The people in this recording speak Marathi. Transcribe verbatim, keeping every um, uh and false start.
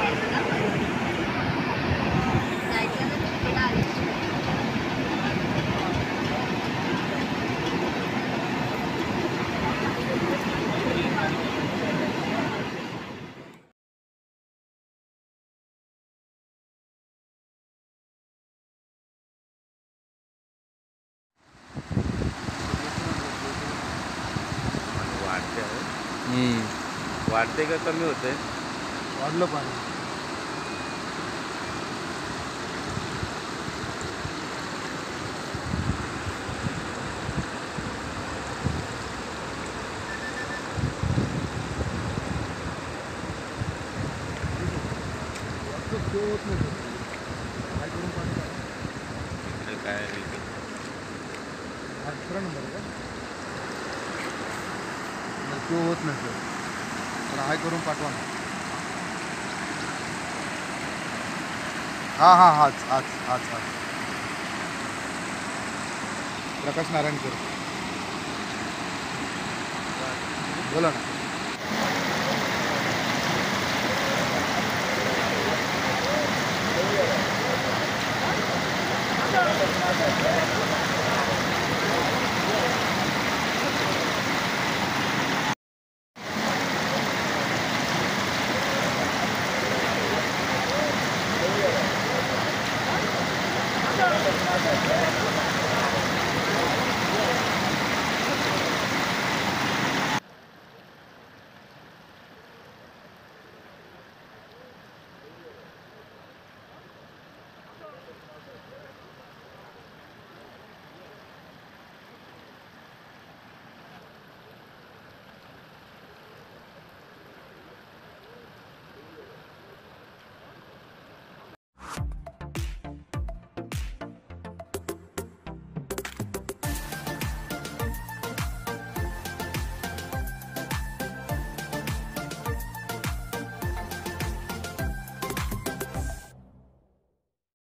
वाढते का कमी होते? वाढलं पाणी. इकडे काय आहे? हा दुसरा नंबर आहे का? तो होत नसेल तर हाय करून पाठवा ना. हां हां हाच हाच हाच हाच प्रकाश नारायणकर बोला ना.